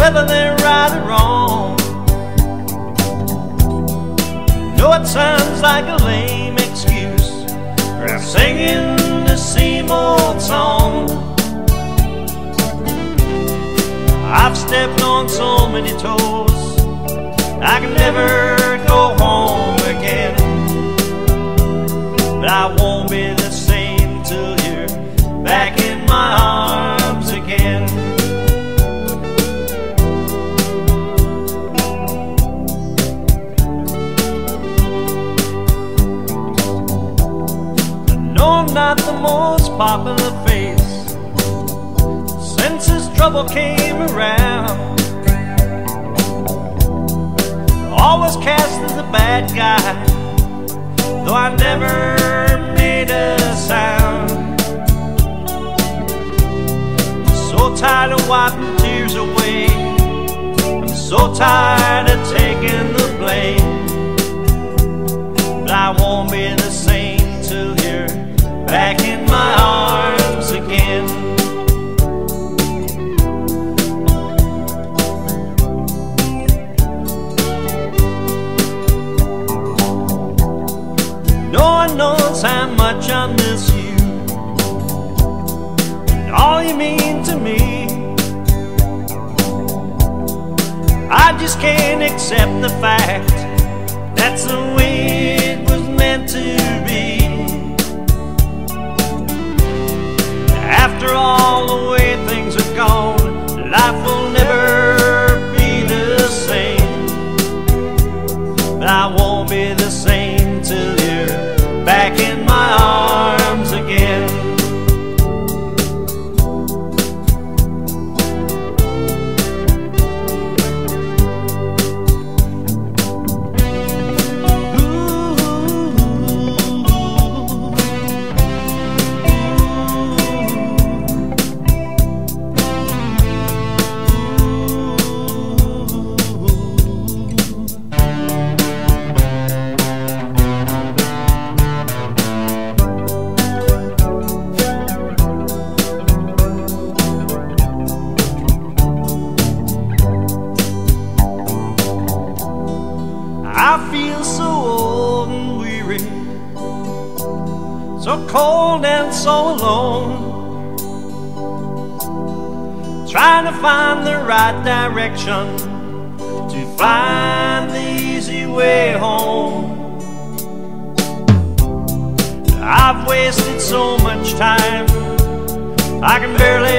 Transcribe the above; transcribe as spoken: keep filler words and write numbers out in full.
whether they're right or wrong. No, it sounds like a lame excuse for I'm singing the same old song. I've stepped on so many toes, I can never go home again. But I won't be the same till you're back in my arms again. I'm not the most popular face since this trouble came around. Always cast as a bad guy, though I never made a sound. I'm so tired of wiping tears away, I'm so tired of taking the blame. But I won't be the same till you're back in my arms again. No one knows how much I miss you and all you mean to me. I just can't accept the fact that's the way it was meant to be. After all the way things have gone, life will never be the same. But I won't be the same till you're back in my arms again. I feel so old and weary, so cold and so alone, trying to find the right direction, to find the easy way home. I've wasted so much time, I can barely